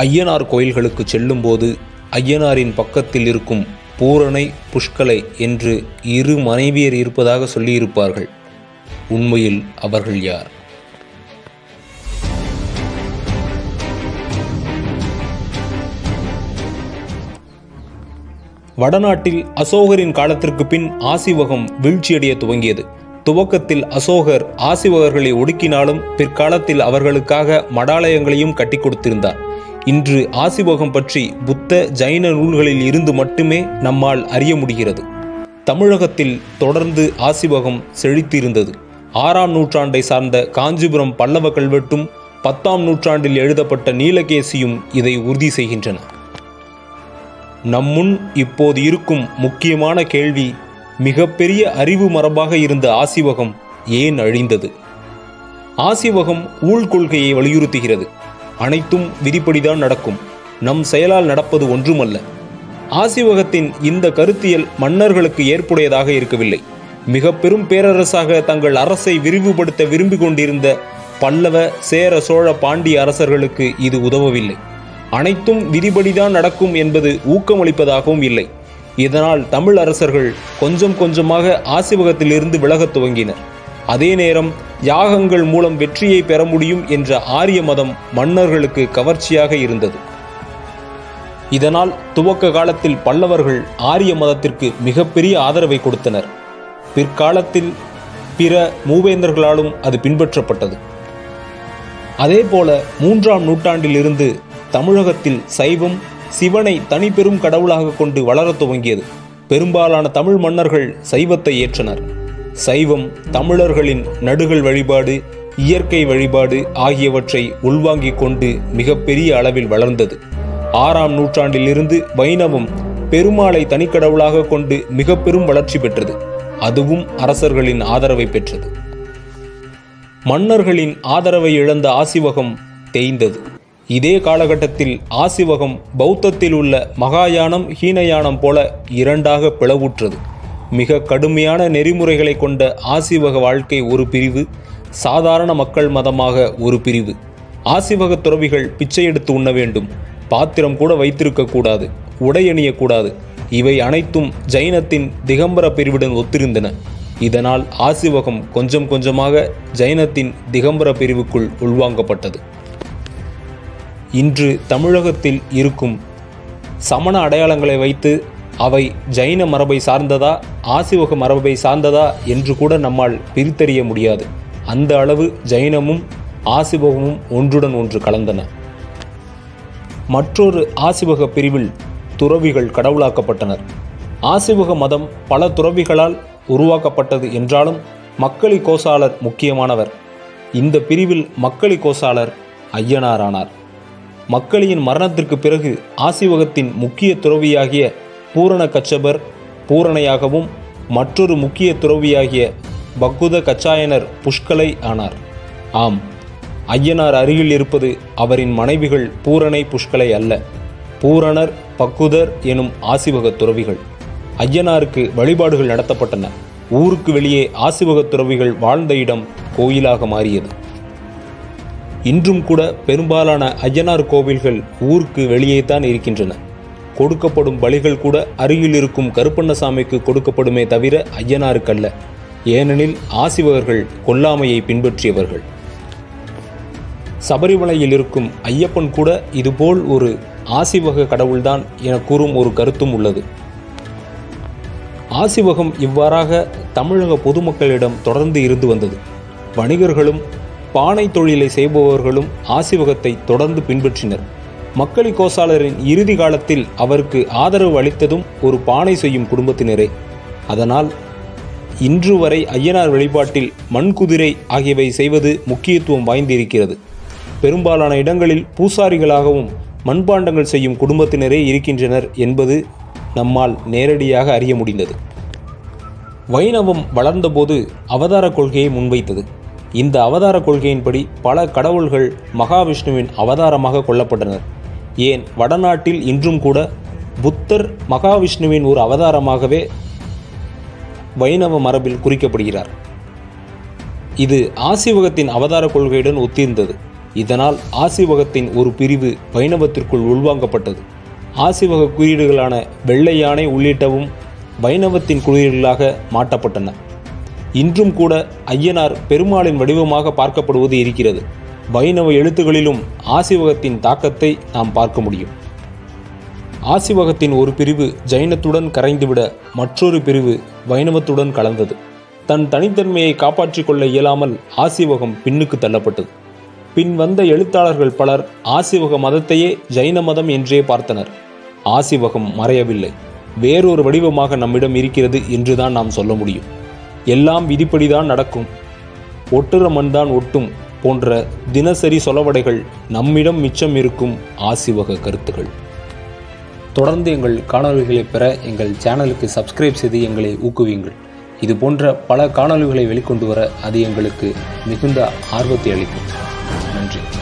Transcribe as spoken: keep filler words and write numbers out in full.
ஐயனார் கோயில்களுக்கு செல்லும்போது ஐயனாரின் பக்கத்தில் இருக்கும் பூரணை புஷ்கலை என்று இரு மனைவியர் இருப்பதாக சொல்லியிருப்பார்கள். உண்மையில் அவர்கள் யார்? வடநாட்டில் அசோகரின் காலத்திற்கு பின் ஆசீவகம் வீழ்ச்சியடைய துவங்கியது. துவக்கத்தில் அசோகர் ஆசீவகர்களை ஒடுக்கினாலும் பிற்காலத்தில் அவர்களுக்காக மடாலயங்களையும் கட்டி கொடுத்திருந்தார். இன்று ஆசீவகம் பற்றி புத்த ஜைன நூல்களில் இருந்து மட்டுமே நம்மால் அறிய முடிகிறது. தமிழகத்தில் தொடர்ந்து ஆசீவகம் செழித்திருந்தது. ஆறாம் நூற்றாண்டை சார்ந்த காஞ்சிபுரம் பல்லவ கல்வெட்டும் பத்தாம் நூற்றாண்டில் எழுதப்பட்ட நீலகேசியும் இதை உறுதி செய்கின்றன. நம்முன் இப்போது இருக்கும் முக்கியமான கேள்வி, மிகப்பெரிய அறிவு மரபாக இருந்த ஆசீவகம் ஏன் அழிந்தது? ஆசீவகம் ஊழ் கொள்கையை வலியுறுத்துகிறது. அனைத்தும் விதிப்படிதான் நடக்கும், நம் செயலால் நடப்பது ஒன்றுமல்ல. ஆசீவகத்தின் இந்த கருத்தியல் மன்னர்களுக்கு ஏற்புடையதாக இருக்கவில்லை. மிக பெரும் பேரரசாக தங்கள் அரசை விரிவுபடுத்த விரும்பி கொண்டிருந்த பல்லவ, சேர, சோழ, பாண்டிய அரசர்களுக்கு இது உதவவில்லை. அனைத்தும் விதிபடிதான் நடக்கும் என்பது ஊக்கமளிப்பதாகவும் இல்லை. இதனால் தமிழ் அரசர்கள் கொஞ்சம் கொஞ்சமாக ஆசீவகத்திலிருந்து விலகத் துவங்கினர். அதே நேரம் யாகங்கள் மூலம் வெற்றியை பெற முடியும் என்ற ஆரிய மதம் மன்னர்களுக்கு கவர்ச்சியாக இருந்தது. இதனால் துவக்க காலத்தில் பல்லவர்கள் ஆரிய மதத்திற்கு மிகப்பெரிய ஆதரவை கொடுத்தனர். பிற்காலத்தில் பிற மூவேந்தர்களாலும் அது பின்பற்றப்பட்டது. அதேபோல மூன்றாம் நூற்றாண்டிலிருந்து தமிழகத்தில் சைவம் சிவனை தனிப்பெரும் கடவுளாக கொண்டு வளரத் துவங்கியது. பெரும்பாலான தமிழ் மன்னர்கள் சைவத்தை ஏற்றனர். சைவம் தமிழர்களின் நடுகள் வழிபாடு, இயற்கை வழிபாடு ஆகியவற்றை உள்வாங்கிக் கொண்டு மிகப்பெரிய அளவில் வளர்ந்தது. ஆறாம் நூற்றாண்டிலிருந்து வைணவம் பெருமாளை தனிக்கடவுளாக கொண்டு மிக பெரும் வளர்ச்சி பெற்றது. அதுவும் அரசர்களின் ஆதரவை பெற்றது. மன்னர்களின் ஆதரவை இழந்த ஆசீவகம் தேய்ந்தது. இதே காலகட்டத்தில் ஆசீவகம் பௌத்தத்தில் உள்ள மகாயானம், ஹீனயானம் போல இரண்டாக பிளவுற்றது. மிக கடுமையான நெறிமுறைகளை கொண்ட ஆசீவக வாழ்க்கை ஒரு பிரிவு, சாதாரண மக்கள் மதமாக ஒரு பிரிவு. ஆசீவக துறவிகள் பிச்சை எடுத்து உண்ண வேண்டும், பாத்திரம் கூட வைத்திருக்கக்கூடாது, உடை அணியக்கூடாது. இவை அனைத்தும் ஜைனத்தின் திகம்பர பிரிவுடன் ஒத்திருந்தன. இதனால் ஆசீவகம் கொஞ்சம் கொஞ்சமாக ஜைனத்தின் திகம்பர பிரிவுக்குள் உள்வாங்கப்பட்டது. இன்று தமிழகத்தில் இருக்கும் சமண அடையாளங்களை வைத்து அவை ஜைன மரபை சார்ந்ததா, ஆசீவக மரபை சார்ந்ததா என்று கூட நம்மால் பிரித்தறிய முடியாது. அந்த அளவு ஜைனமும் ஆசீவகமும் ஒன்றுடன் ஒன்று கலந்தன. மற்றொரு ஆசீவக பிரிவில் துறவிகள் கடவுளாக்கப்பட்டனர். ஆசீவக மதம் பல துறவிகளால் உருவாக்கப்பட்டது என்றாலும் மக்களி கோசாளர் முக்கியமானவர். இந்த பிரிவில் மக்களி கோசாளர் ஐயனாரானார். மக்களியின் மரணத்திற்கு பிறகு ஆசீவகத்தின் முக்கிய துறவியாகிய பூரண கச்சபர் பூரணையாகவும் மற்றொரு முக்கிய துறவியாகிய பக்குத கச்சாயனர் புஷ்கலை ஆனார். ஆம், ஐயனார் அருகில் இருப்பது அவரின் மனைவிகள் பூரணை, புஷ்கலை அல்ல, பூரணர், பக்குதர் எனும் ஆசீவக துறவிகள். ஐயனாருக்கு வழிபாடுகள் நடத்தப்பட்டன. ஊருக்கு வெளியே ஆசீவக துறவிகள் வாழ்ந்த இடம் கோயிலாக மாறியது. இன்றும் கூட பெரும்பாலான ஐயனார் கோவில்கள் ஊருக்கு வெளியே தான் இருக்கின்றன. கொடுக்கப்படும் பலிகள் கூட அருகில் இருக்கும் கருப்பண்ணசாமிக்கு கொடுக்கப்படுமே தவிர ஐயனாருக்கல்ல. ஏனெனில் ஆசீவகர்கள் கொல்லாமையை பின்பற்றியவர்கள். சபரிமலையில் இருக்கும் ஐயப்பன் கூட இதுபோல் ஒரு ஆசீவக கடவுள்தான் என கூறும் ஒரு கருத்தும் உள்ளது. ஆசீவகம் இவ்வாறாக தமிழக பொதுமக்களிடம் தொடர்ந்து இருந்து வந்தது. வணிகர்களும் பானை தொழிலை செய்பவர்களும் ஆசீவகத்தை தொடர்ந்து பின்பற்றினர். மக்களி கோசாளரின் இறுதி காலத்தில் அவருக்கு ஆதரவு அளித்ததும் ஒரு பானை செய்யும் குடும்பத்தினரே. அதனால் இன்று வரை ஐயனார் வழிபாட்டில் மண்குதிரை ஆகியவை செய்வது முக்கியத்துவம் வாய்ந்திருக்கிறது. பெரும்பாலான இடங்களில் பூசாரிகளாகவும் மண்பாண்டங்கள் செய்யும் குடும்பத்தினரே இருக்கின்றனர் என்பது நம்மால் நேரடியாக அறிய முடிந்தது. வைணவம் வளர்ந்தபோது அவதார கொள்கையை முன்வைத்தது. இந்த அவதார கொள்கையின்படி பல கடவுள்கள் மகாவிஷ்ணுவின் அவதாரமாக கொள்ளப்பட்டனர். ஏன் வடநாட்டில் இன்றும் கூட புத்தர் மகாவிஷ்ணுவின் ஒரு அவதாரமாகவே வைணவ மரபில் குறிக்கப்படுகிறார். இது ஆசீவகத்தின் அவதார கொள்கையுடன் ஒத்திருந்தது. இதனால் ஆசீவகத்தின் ஒரு பிரிவு வைணவத்திற்குள் உள்வாங்கப்பட்டது. ஆசீவக குறியீடுகளான வெள்ளை யானை உள்ளிட்டவும் வைணவத்தின் குறியீடுகளாக மாற்றப்பட்டன. இன்றும் கூட ஐயனார் பெருமாளின் வடிவமாக பார்க்கப்படுவது இருக்கிறது. வைணவ எழுத்துகளிலும் ஆசீவகத்தின் தாக்கத்தை நாம் பார்க்க முடியும். ஆசீவகத்தின் ஒரு பிரிவு ஜைனத்துடன் கரைந்துவிட மற்றொரு பிரிவு வைணவத்துடன் கலந்தது. தன் தனித்தன்மையை காப்பாற்றிக் கொள்ள இயலாமல் ஆசீவகம் பின்னுக்கு தள்ளப்பட்டது. பின் வந்த எழுத்தாளர்கள் பலர் ஆசீவக மதத்தையே ஜைன மதம் என்றே பார்த்தனர். ஆசீவகம் மறையவில்லை, வேறொரு வடிவமாக நம்மிடம் இருக்கிறது என்றுதான் நாம் சொல்ல முடியும். எல்லாம் விதிப்படிதான் நடக்கும், ஒட்டுற மண்தான் ஒட்டும் போன்ற தினசரி சொலவடைகள் நம்மிடம் மிச்சம் இருக்கும் ஆசீவக கருத்துகள். தொடர்ந்து எங்கள் காணொளிகளை பெற எங்கள் சேனலுக்கு சப்ஸ்கிரைப் செய்து எங்களை ஊக்குவியுங்கள். இது போன்ற பல காணொளிகளை வெளிக்கொண்டு வர அது எங்களுக்கு மிகுந்த ஆர்வத்தை அளிக்கும். நன்றி.